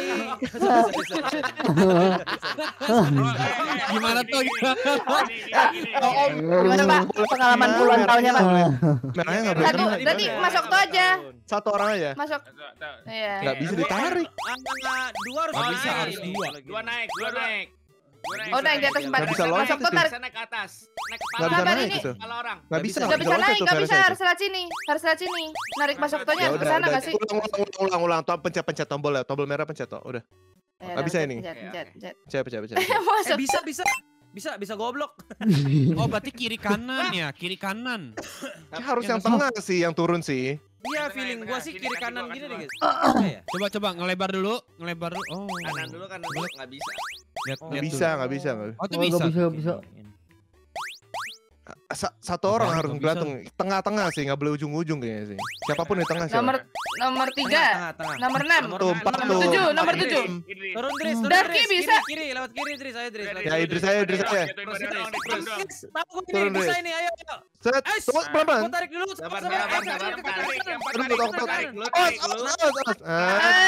gimana tuh? Gimana, Pak? Pengalaman puluhan tahunnya, Pak. Merahnya nggak boleh Satu, kena. berarti masuk tuh aja. Satu orang aja. Masuk. Iya. Nggak bisa ditarik. Ah, dua harus Nggak bisa, bisa, harus ini. dua. Kalau gini. Dua naik, dua naik. Dua Oh, naik di atas empat. Nggak bisa loncat Masuk tuh itu. tarik. Bisa naik ke atas. Naik ke Nggak kepala. bisa Sabar naik ini. itu. Kepala orang. Nggak bisa. Gak bisa loncat naik, tuh gak bisa. Veresa Harus itu. lewat sini. Harus lewat sini. Narik masuknya Ya ke udah, sana udah. gak sih? Ulang, ulang, ulang, ulang, ulang. Tuh, pencet, pencet tombol ya. Tombol merah pencet tuh. Udah. Ya, Nggak bisa pencet, ini. pencet, pencet, pencet. Pencet, pencet, pencet. Eh, Masuk. bisa, bisa. Bisa, bisa goblok. Oh, berarti kiri kanan ya, kiri kanan. Ya, harus yang tengah sih, yang turun sih. Iya, Tengah, feeling tengah. gua sih Sini, kiri kaki kanan gua, gini kaki deh, gua. guys. Iya ya? Coba coba ngelebar dulu, ngelebar dulu. Oh. Kanan dulu, kanan dulu. Nggak bisa. Lihat, Oh, lihat Bisa, dulu. nggak bisa, nggak bisa. Oh, itu Oh, bisa. nggak bisa, nggak bisa. Sa- Satu orang Nggak harus bisa. ngeliatin tengah-tengah sih, nggak boleh ujung-ujung kayaknya sih. Siapapun di tengah sih. Nomor nomor tiga. Tengah, tengah. Nomor enam. Tuh, empat Nomor tuh. tujuh, nomor Empat. tujuh. Idris. Turun, Dris, turun, Darky Dris. bisa. Kiri, kiri, lewat kiri, Dris. Ayo, Dris. lewat Ya, kiri. Idris aja, Idris aja. Jatuhin badan dong, Idris dong. Yes, tahu gua Turun, ini, bisa Dris. ini. Ayo, ayo. Set, Eh, tunggu pelan-pelan. Gua tarik dulu. Sabar, sabar, sabar, sabar, sabar. sabar, Tarik, sabar. yang Aduh, tarik, gua tarik, tarik. tarik, lu Oh, tarik, lu. awas, awas. Ah.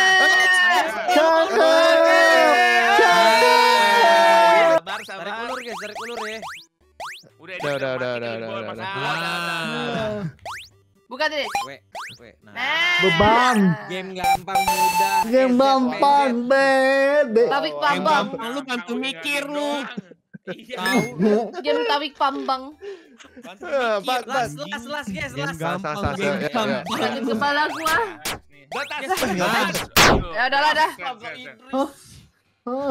Sabar, Tarik sabar. ulur, guys. Tarik ulur ya. Udah, Udah, udah, udah, udah, udah, Mas. udah. Ah, udah, udah, udah. Ah. Bukan Buka Tris. W, W. Nah. Nah. Beban. Game gampang mudah. Game gampang, bebe. Tawik Yang pambang. gampang lu bantu mikir lu. Iya. Game tawik pambang. Eh, Pat, Pat. Las, las, las, guys, Game las. gampang, Sas, sas, game sas, ya, ya. gampang. Sakit kepala gua. Dotas. Ya udahlah dah. Oh. Oh.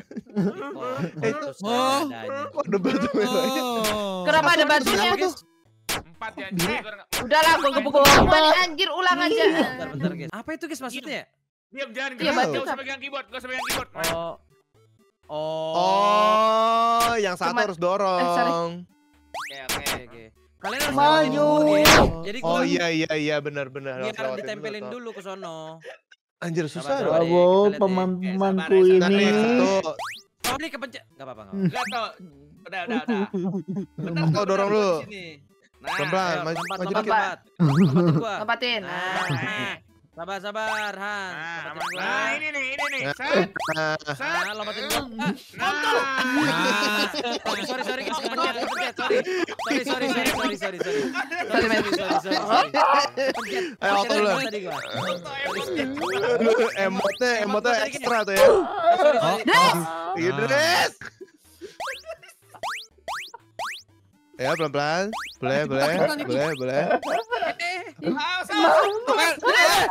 Oh. Kok ada batu merahnya? Oh. Kenapa ada batunya? Empat ya. Eh, Udahlah gua gebuk-gebuk semua nih, anjir, ulang aja. Bentar, bentar, guys. Apa itu, guys, maksudnya? Diam jangan Iya, gerak. batu. Gak usah pegang keyboard, gak usah pegang keyboard. Oh. Oh. Oh, yang satu Cuma- harus dorong. Eh, sorry. Oke, oke. Oke, oke. Kalian harus Maju. lewatin dulu, guys. Jadi Oh gua iya iya iya benar-benar harus biar lewatin ditempelin dulu. dulu ke sono. Anjir susah Sabar, loh. sabar. Bravo, Kalian teman-temanku deh. Dan ini. satu. Oh, ini kepencet. Enggak apa-apa, enggak apa-apa. Enggak toh. Udah, udah, udah. Bener, Kau dorong bener, dulu. sini. Nah, Pelan-pelan, Ayo, maju lompat, maju lompat, dikit. lompat. Lompatin gua. Lompatin. Nah. Nah, Sabar, sabar, Han. nah, Lompatin gua. nah, ini nih, ini nih. Nah, Set, nah, set. Nah, lompatin gua. Ah, Nah. sorry, sorry, sorry, guys, kepencet, kepencet, sorry. Sorry, sorry, sorry, sorry, sorry, sorry. Sorry, men. Sorry, sorry, sorry, sorry. Kepencet. Ayo, Kepencet auto dulu. tadi gua. emotnya emotnya tadi ekstra tuh ya. Sorry, sorry. Idris. Ya pelan-pelan. Boleh, boleh, boleh, boleh. Awas, awas.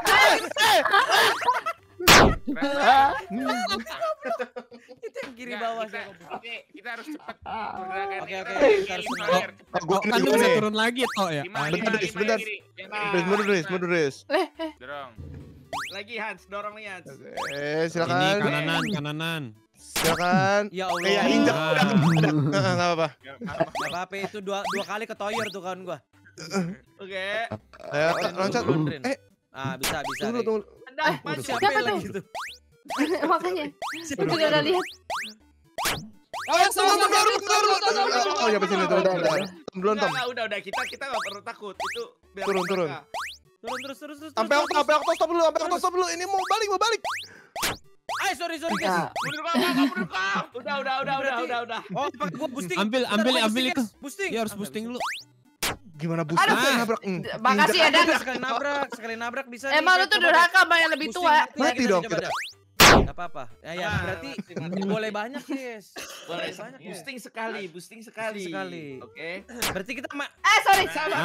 Itu yang kiri Nggak, bawah kita, sih. oke, kita harus cepat pergerakan. Oke, oke, Kita kita harus lima cepat. terakhir. Oh, gue Oh, kan dulu lu bisa nih. turun lagi toh ya. Lima, Ah, lima, bentar, Dis, lima bentar. yang kiri, yang Ah. kiri. Idris, mundur, Idris, mundur, Idris. Eh, eh. Dorong. Lagi Hans, dorong nih Hans. Eh, Ini silakan. kananan, kananan. Silakan. Ya Allah. Eh, ya injak Ah. udah. Enggak apa-apa. Gak apa-apa, itu dua dua kali ketoyor tuh kawan gua. Oke. Ayo, loncat. Turun, Rin. Eh, Ah, bisa, bisa. tunggu, Rin. tunggu. Anda Maju maju. siapa Siapa lagi tuh? tuh? Makanya. Aku juga udah lihat. Oh, tunggu, tunggu, tunggu, tunggu, tunggu. Oh, ya sini turun, turun, turun. Belum, Enggak, Tom. enggak, udah, udah. Kita kita enggak perlu takut. Itu biar Turun, turun. mereka. Turun terus terus terus. Sampai terus, okto, terus. sampai okto, stop dulu, sampai okto, stop dulu. Ini mau balik, mau balik. Ay, sorry sorry guys. Nah, Mundur kau, kau, mundur kau. Udah, udah, udah, udah, Berarti- udah, udah. Oh, pakai gua boosting. Ambil, Bentar, ambil, gua ambil boosting, itu. guys. Boosting. Dia harus Ah, boosting nggak dulu. Gimana boosting? Aduh. Nabrak. Hmm. Makasih ya, Dan. bisa. Sekali nabrak, sekali nabrak bisa. nih. Emang lu tuh Coba deh. durhaka sama yang lebih Boosting, tua. ngerti nggak Mati kita dong coba kita. dah. Gak apa-apa. Ya ya, Ah, berarti mati, mati. boleh banyak, guys. Boleh banyak ya. boosting sekali, boosting sekali. sekali. Oke. Berarti kita ma Eh, sorry. Ah, Ah.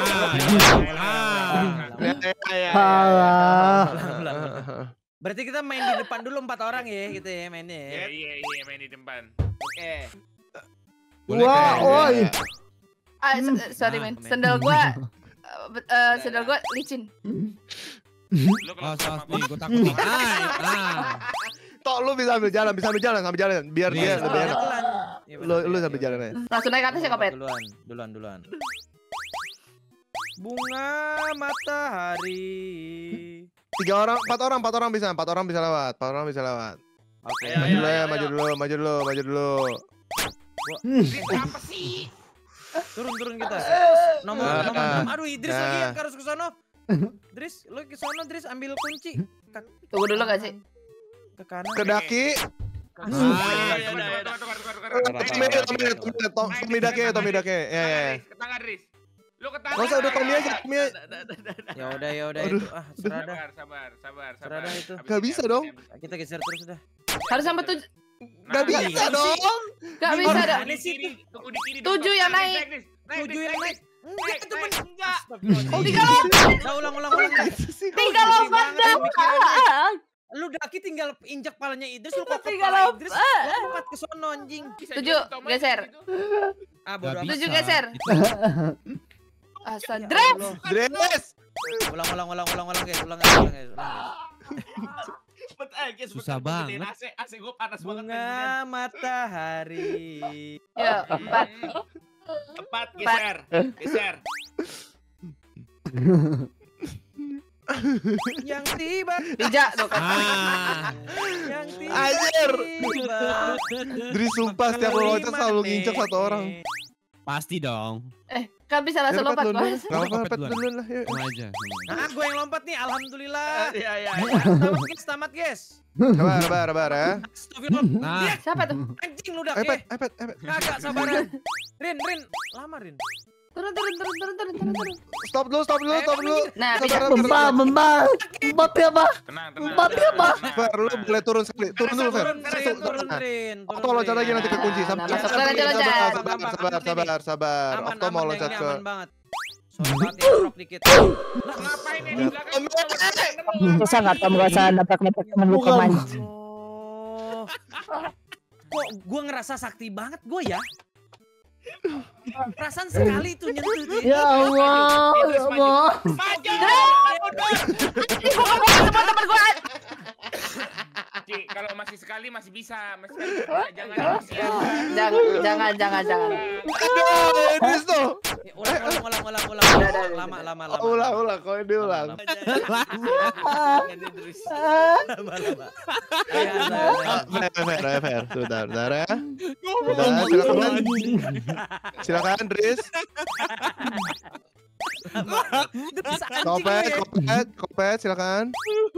Ya, ya, ya, ya. Salah. Ulang, ulang, ulang. Berarti kita main di depan dulu empat orang ya, gitu ya mainnya ya. Iya, iya, iya, main di depan. Oke. Boleh, Wah, kayak- oi. Ah, s- sorry, men. Sendal gua eh, bet- eh, sendal gua licin. Lu Oh, kalau salah sama nih, gue takut nih. Ah, ah. Tok, lu bisa ambil jalan, bisa ambil jalan, sambil jalan. Biar Iya, dia iya. lebih enak. Pelan. Iya, Lu, benar, lu iya, sambil iya. jalan aja. Langsung naik atas ya, Kopet. Duluan, duluan, duluan. Bunga matahari. Tiga orang, empat orang, empat orang bisa, empat orang bisa lewat, empat orang bisa lewat. Oke. Ayo, Maju ayo, dulu ya, ayo, maju ayo. dulu, maju dulu, maju dulu. apa sih? Turun turun kita. Nomor Ah. nomor enam. Aduh, Idris Nah. lagi yang harus ke sono. Idris, lu ke sono, Idris ambil kunci. Ke, Tunggu dulu gak sih? ke kanan. Ke daki. Ah, ya Tukar, udah, ya tukar, udah. tukar, tukar, tukar, Eh, tukar. Tommy, Tommy, Tommy, Tommy, Tommy daki, Tommy daki. Ya, ya, ya. Ke tangan, Riz. Lu ke tangan. Nggak usah, udah Tommy aja, Tommy aja. Ya udah ya udah Aduh. itu. Ah, serah dah. Sabar, sabar, sabar, Serah sabar. dah itu. Habis Nggak ini, bisa habis dong. ini. Kita geser terus dah. Harus sampai tujuh. Gak Nah, bisa iya. dong. Gak Di bisa mana ada. nih? Di kiri, tunggu di kiri. Tujuh dong. yang Riz, naik. Riz, naik, Tujuh Riz, yang naik, naik. Riz. Enggak, Naik, itu naik. bener. Enggak. Astagfirullahaladzim. Tiga lompat. Nah, ulang ulang ulang. Tiga lompat dah. Lu daki tinggal injak palanya Idris, lu kok Tiga kepala lompat. Idris, lu lompat ke sono anjing. Bisa Tujuh, jadi Thomas geser. gitu. Ah, Gak bodoh amat. bisa. Tujuh geser. Itu- Asal Ya drep. Allah. Dres. Ulang ulang ulang ulang ulang guys, ulang guys, ulang guys, ulang guys. Bet- eh, guys, Susah bentar, gua gedein banget. A C, A C gue panas banget. Bunga matahari. Ya, empat. Empat, geser. Geser. Yang tiba, Bijak dong kan. Ah. yang tiba. Anjir. tiba. Dres sumpah setiap lo loncat selalu nginjak satu orang. Pasti dong. Eh, kan bisa langsung Ya, lompat, duluan, Mas. duluan. Gak apa-apa, Lompat pet duluan. duluan lah. yuk. Sama aja. Nah, gue yang lompat nih, alhamdulillah. Iya, iya, Ya, iya. tamat guys, tamat guys. Sabar, sabar, sabar ya. Astagfirullah. Nah, Siapa tuh? Anjing lu dah Epet, ke. epet, epet. Kagak sabaran. Rin, Rin, lama Rin. Turun, turun, turun, turun, turun, turun, turun. Stop dulu, stop dulu, stop dulu. Nah, Sabar, pindah. sabar, Mbak, mbak, mbak apa? Tenang, tenang. Mbak, tenang, Mbak. tenang, Fer, lu tenang. boleh turun sekali. Turun dulu, Fer. Turun, Rin, turun, Rin. Okto loncat lagi nanti ke kunci. Sabar, Nah, masuk sabar, lagi, loncat. sabar, sabar, sabar, sabar, sabar. Aman, Okto mau aman, loncat yang ke. ini aman banget. Soalnya banget ya, drop dikit. Ngapain ini di belakang? Susah nggak kamu gak usah nabrak-nabrak temen lu kemana? Oh. Kok gue ngerasa sakti banget gue ya? Perasaan sekali tuh nyentuh tuh. Ya Allah, ya Allah. Maju. Teman-teman gua. Ci, kalau masih sekali masih bisa, masih bisa. Jangan kasihan. Jangan, jangan, jangan, jangan. Aduh, Idris tuh. Ya, Ulang, ulang, ulang, ulang, ulang. Udah, udah, udah. Lama, lama, lama. Ulang, ulang, kau ini ulang. Lama, lama. Ayo, ayo, ayo. Fer, Fer, Fer, Fer. Sebentar, sebentar ya. Sebentar, silakan. Silakan, Idris. Kopet, kopet, kopet, silakan.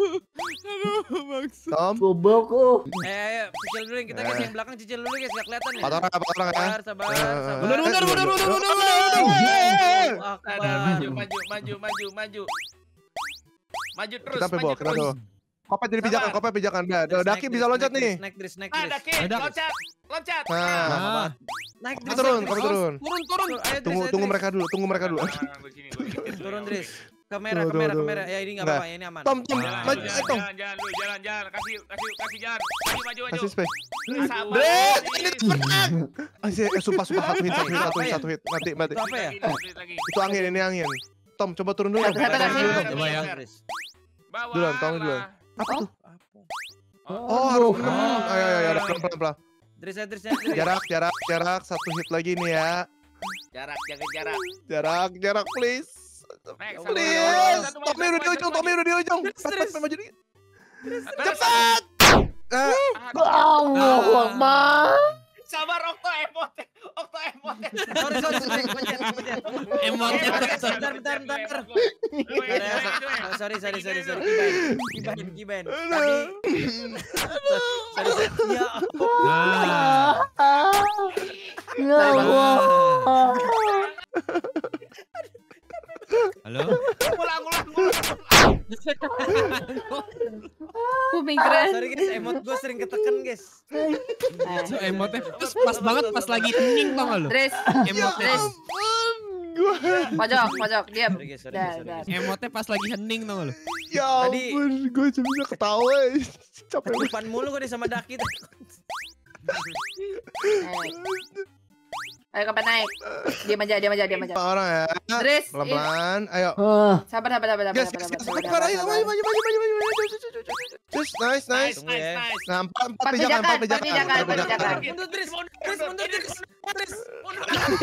Tom. Goblok kok. Eh, ayo, cicil dulu yang kita guys, yang belakang cicil dulu guys, gak kelihatan ya. Empat orang, empat orang ya. Sabar, sabar, sabar. Mundur, mundur, mundur, mundur, mundur, Allahu Akbar. Ada, maju, maju, maju, maju, maju. Maju terus, Kita sampai maju bawah, kita terus. bawah. Kopet jadi pijakan, Sabar. kopet pijakan. Udah, udah, Naik, Daki Dris, bisa loncat naik, nih. Dris, Naik, Dris, naik, Ah, Dris. Daki, Ada. loncat, loncat. Nah, Ah. Naik, kita Dris, turun, naik, kamu Dris. turun. Turun, turun. Ayo, Dris, Tunggu, ayo, tunggu Dris. mereka dulu, tunggu mereka dulu. Tenang, gua sini, gua sini. Turun, Dris. Kamera, Tuh, kamera, tuh, kamera. tuh. Ya ini nggak Enggak. apa-apa, ini aman. Tom, Tom, Jalan, maju, jalan, eh, Tom. jalan, jalan, lu, jalan, jalan. Kasih, kasih, kasih jalan. Maju, maju, maju. Kasih space. Sabar. Dres, Dris. ini berat. Ah, sih, eh, sumpah, sumpah, satu hit, satu hit, satu Apa hit, ya? satu hit. Mati, mati. Itu apa ya? Lagi, lagi, lagi. Itu angin, ini angin. Tom, coba turun dulu. Sabar, sabar, Turun dulu, sabar. Tom. Coba ya. Dris. Bawah Duluan, Tom, lah. duluan. Apa tuh? Oh, Oh, harus berenang. Ayo, ayo, ayo, pelan, pelan, pelan. Dris, ayo, Dris, ayo, Dris. Jarak, jarak, jarak. Satu hit lagi nih ya. Jarak, jaga jarak. Jarak, jarak, please. Next, satu, Please. satu, satu, Tommy satu, udah di satu, ujung, satu, Tommy udah di ujung. Dris, Cepat, Dris. cepat, maju dikit. satu. Cepat. Ah, Allahu Akbar. Sabar, Okto emot. Okto emot. Sorry, sorry, sorry. Pencet, pencet. Emotnya Bentar, bentar, bentar, bentar. Oh, sorry, sorry, sorry, sorry. Kibain, kibain, kibain. Tadi. Sorry, sorry. Ya, Nah. Ya Allah. Halo? Ulang, ulang, ulang. Aku migran. sorry guys, emot gue sering ketekan guys. So emotnya terus pas banget pas lagi hening tau gak lu? Dres, Emotnya Dres, gua. pojok, pojok, diam. Sorry guys, sorry Dah, guys, sorry dah. guys. emotnya pas lagi hening tau gak lu? Ya Tadi- ampun, gue cuma bisa ketawa. Capek banget. Depan mulu gue deh sama Daki. Naik. Ayo kapan naik? Diam aja, diam aja, diam aja. Empat orang ya. Dres, ih, Pelan-pelan. Ayo. Ah, sabar, sabar, sabar, sabar, Guys, sabar, guys, guys, sabar, sabar, sabar, ayo, sabar. maju, maju, maju, maju, maju, maju. Just, nice, nice. Nice, Tunggu nice, ya. nice. Nah, empat, empat Empat pijakan, empat pijakan, pijakan, empat pijakan, empat empat pijakan. pijakan. Mundur Dris, Dris, mundur Dris. Dris. Mundur.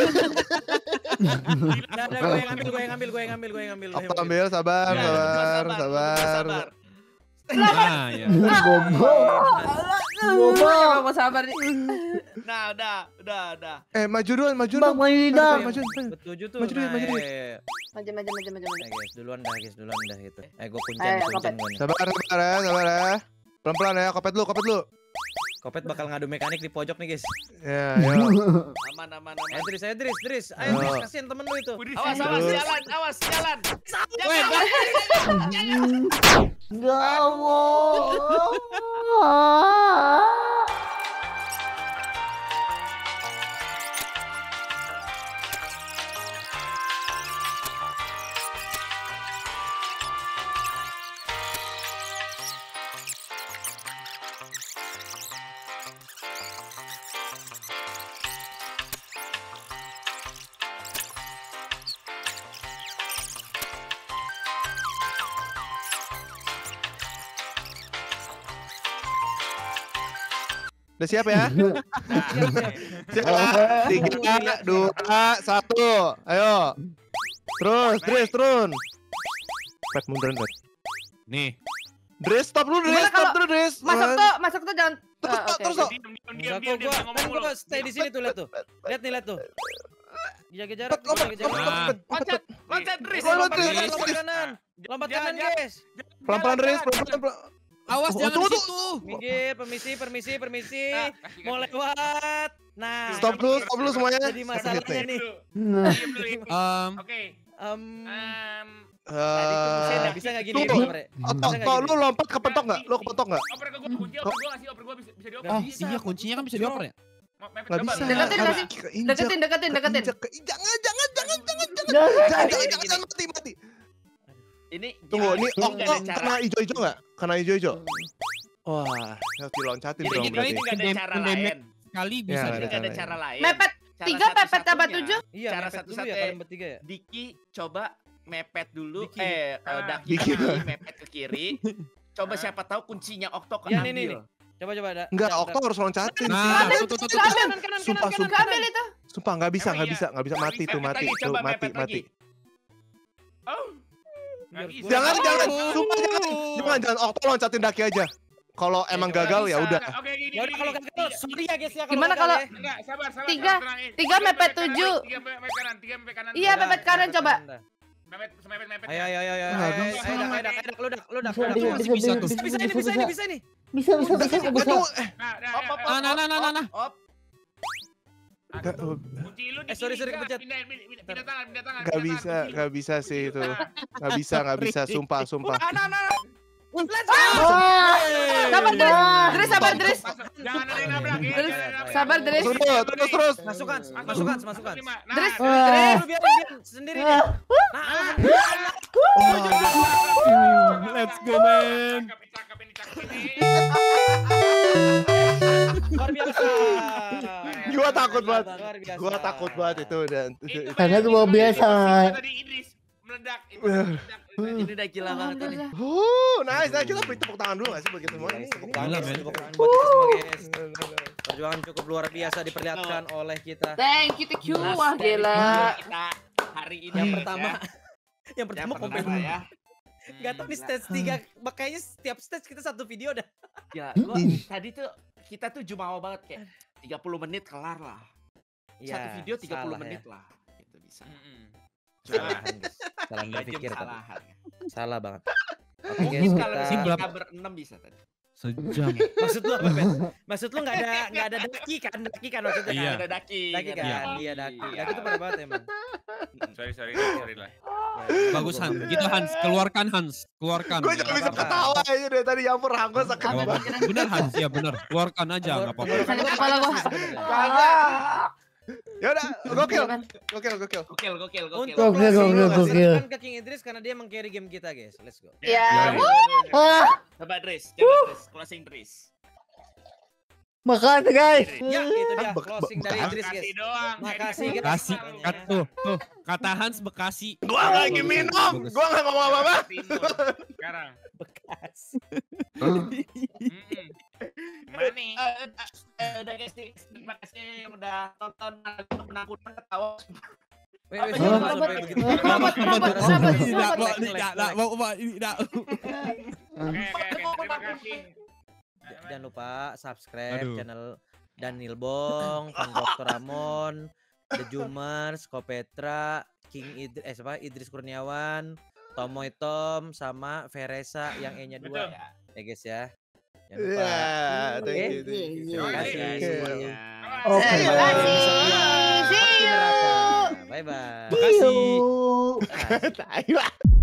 Udah, udah, gue yang ambil, gue yang ambil, gue yang ambil, gue yang ambil. Okto ambil, sabar, Ya, sabar, sabar. sabar. Nah, ya. goblok. Coba mau sabar nih. Nah, udah, udah, udah. Eh, maju duluan, maju Bang, dong. maju dong. Maju, maju. Ketujuh tuh. Maju dikit, Nah, maju dikit. iya, iya. Maju, maju, maju, maju, maju. Eh guys, duluan dah guys, duluan dah gitu. Eh gue kuncen, Ayo, kuncen Kopet. gue nih. Sabar, sabar ya, sabar ya. Pelan-pelan ya, kopet dulu, kopet dulu. Kopet bakal ngadu mekanik di pojok nih guys. Ya, ya. Aman, aman, Ayo aman. Dris, ayo Dris, Dris. Ayo Ayo. Dris, kasihin temen lu itu. Awas, awas, Terus. jalan, awas, jalan. Ya Allah. Udah siap ya? Siap. Tiga, dua, satu. Ayo. Terus, Dres, turun. Pet munduran, Pet. Nih. Dres, stop dulu, Dres. Gimana Stop kalau dulu, Dres. Masuk tuh, masuk tuh jangan. Terus, Ah, oke, terus, oke. terus. Diam, diam, diam, Enggak diam, kok, diam, gua ngomong kan mulu. gua stay di sini tuh, lihat tuh. Lihat nih, lihat tuh. Jaga jarak, Pet, lompat, jaga jarak. lompat, Ah. Pet, lompat, Loncat, Pet. loncat, Dris. Lompat, Lompat, Dris. Dris. Lompat kanan. Lompat Jalan, kanan, jalan. guys. Pelan-pelan, Dres. Jalan, Pelan-pelan, pelan. Awas Oh, jangan tunggu, di situ. Minggir, permisi, permisi, permisi. Nah, kasih, Mau kasih. lewat. Nah, Stop dulu, stop dulu semuanya. jadi masalahnya nih. Nah. Diam dulu, Ibu. Um, Oke. Em, em, Eh, bisa nggak gini? tunggu. Bre? Oh, toh, toh, lu lompat kepentok nggak? Lu kepentok nggak? Oper ke gua, kunci oper gua ngasih, oper gua bisa bisa dioper. oh bisa, iya kuncinya kan bisa dioper ya? Mau mepet Nggak coba. bisa. Deketin, Nggak kasih. bisa. Keinjak, Deketin, deketin, deketin. keinjak, ke- Jangan, jangan, jangan, jangan, jangan, Jangan. jangan, jangan, jangan, jangan, mati, mati. Ini Tunggu, ini nggak Okto ada cara. kena hijau-hijau nggak? Kena hijau-hijau. Wah, harus diloncatin Ini dong ini berarti. nggak ada Dem- cara dem- lain. Kali Ya, bisa nggak Ini deh. nggak ada lain. cara lain. Mepet Cara tiga, mepet tambah satu-satunya, tujuh. Iya, Cara mepet dulu ya satu-satunya. kalian bertiga ya. Diki coba mepet dulu. Diki. Eh, eh, Ah. Daki Diki. kiri, mepet ke kiri. Coba Ah. siapa tahu kuncinya Okto Ya, keambil. nih, nih, nih. Coba coba ada. Enggak, ada- Okto harus loncatin. Nah, Ambil, tuh tuh tuh tuh. ambil. kanan kanan Sumpah, kanan sumpah. kanan. Ambil itu. Sumpah nggak bisa, Emang nggak iya? bisa, nggak bisa, mati Mepet tuh, mati, lagi, tuh, coba mati, mepet mati. lagi. Oh. Nggak bisa. Jangan, Oh. jangan, sumpah jangan, jangan, jangan. Okto loncatin Daki aja. Kalau emang coba gagal ya bisa. udah. Oke, gini. Ya udah kalau gini. gagal, sorry ya guys ya. Gimana gagal kalau- ya. Enggak, sabar, sabar. Tiga. sabar, tenangin. Tiga mepet kanan, tujuh. Tiga mepet kanan, tiga mepet kanan. Iya, mepet kanan coba. Mepet, semepet mepet. Ayo ayo ayo ayo. Nggak ayo, bisa. ayo, dak, ayo, dak, ayo, dak, lu dak, lu dak, Bisa, lu dak. bisa, masih bisa, bisa tuh. Bisa bisa ini bisa ini bisa ini. Bisa, bisa, bisa, bisa. Aduh, eh, Nah, nah, Op, op, nah, Ah, nah, nah, nah, nah, nah. op. nggak, oh, Kunci lu di Eh, sorry, kiri, sorry, Kak. kepencet. Pindah, pindah, pindah, pindah tangan, pindah tangan. nggak pindah bisa, tangan, kunci lu. nggak bisa sih itu. Nah, Nggak bisa, nggak bisa, sumpah, sumpah. Ah, nah, nah, nah. Wah. Sabar, Dres. Wah. Dres, sabar, Dres. Masuk, jangan ada yang nabrak ya. Dres, jangan ada yang nabrak. sabar, Dres. Terus, terus, terus. Masukkan, Masuk, masukkan, masuk masukkan. lima. Nah, Dres, Wah. Dres, lu biarin dia sendiri deh. Ah. Nah, Let's go man. cakep, cakep ini, cakep ini. luar biasa. Gua takut banget. Luar biasa. Gua takut banget itu dan Itu Karena banyak luar yang biasa. Tadi Idris meledak. Itu meledak. Ini udah gila banget tadi. Alhamdulillah. Oh, nice. Nah, kita beri tepuk tangan dulu nggak sih buat kita semua? Guys, Ini- tepuk ini- tangan, Gila, guys, men. tepuk tangan buat kita semua, guys. Perjuangan cukup luar biasa diperlihatkan oleh kita. Thank you, thank you. Wah, gila. Kita hari ini Yang ya. pertama, yang Yang pertama komen. pertama ya. Gak tau nih Gila. stage tiga, makanya setiap stage kita satu video dah. Gila, gua tadi tuh kita tuh jumawa banget kayak tiga puluh menit kelar lah. Satu video tiga puluh salah ya. menit lah. Gitu bisa. Salah, guys. Salah Tiga jam berpikir tadi. salahan. Salah banget. Oke Mungkin guys, kalau kita... Simpel. kita berenam bisa tadi. Sejam. Maksud lu apa, Ben? Maksud lu nggak ada nggak ada daki kan? Daki kan maksudnya Iya. kan? Ada daki. Daki ada kan? Iya daki. Daki itu parah banget emang. Sorry, sorry, sorry lah. Bagus Hans. Gitu Hans, keluarkan Hans, keluarkan. Gue juga bisa ketawa aja dari tadi nyampur gue sakit Gak apa-apa. banget. Bener Hans, ya bener. Keluarkan aja, nggak apa-apa. Sakit kepala gua. Ya udah, gokil, gokil, gokil. Gokil, gokil, Untuk gokil. Gokil, closing, gokil, gokil. silakan ke King Idris karena dia meng-carry game kita guys. Let's go. Ya. Ah, Coba Dres, coba Dres, closing Dres. makasih guys. Ya itu dia Be- closing be- dari bekas. Idris guys. Makasih doang. Makasih guys. Kasih, kat, tuh, tuh. Kata Hans Bekasi. Gua lagi minum, gua nggak ngomong apa-apa. Sekarang. Bekas. Mm-mm. Gimana nih? Eh, eh, udah guys, terima kasih yang udah tonton menakutkan ketawa. Wait, wait, Apa jangan sih? sampai begitu. Kenapa, kenapa, Suara- kenapa, suara- Tidak, kenapa? Mbak, Lag, tidak, lag, tidak, lag. mau, Mbak, tidak. Oke, oke, oke. Terima kasih. Jangan lupa subscribe Aduh. channel Daniel Bong, Van Dokter Ramon, The Jumers, Kopetra, King Idris, eh siapa? Idris Kurniawan, Tomoy Tom, sama Veresa yang E-nya dua. Betul. Ya guys ya. Jangan lupa. Iya, thank Oke. you, thank you. Terima kasih. Oke. Oke. Terima kasih. See you. Bye bye. Bekasi. See you. Tai lah.